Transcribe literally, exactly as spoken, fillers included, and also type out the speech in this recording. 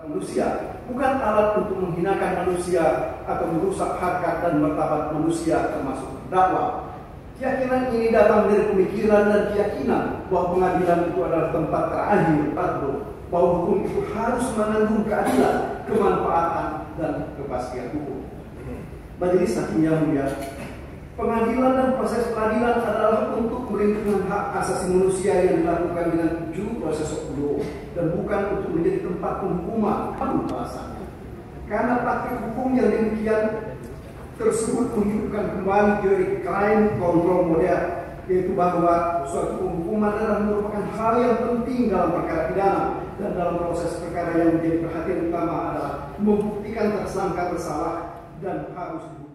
manusia, bukan alat untuk menghinakan manusia atau merusak harkat dan martabat manusia, termasuk dakwah. Keyakinan ini datang dari pemikiran dan keyakinan bahwa pengadilan itu adalah tempat terakhir atau bahwa hukum itu harus mengandung keadilan, kemanfaatan, dan kepastian hukum. Majelis Hakim yang mulia, pengadilan dan proses peradilan adalah untuk melindungi hak asasi manusia yang dilakukan dengan due process of law dan bukan untuk menjadi tempat penghukuman. Alasannya, karena praktik hukum yang demikian tersebut menghidupkan kembali teori crime control model, yaitu bahwa suatu penghukuman adalah merupakan hal yang penting dalam perkara pidana, dan dalam proses perkara yang menjadi perhatian utama adalah membuktikan tersangka bersalah dan harus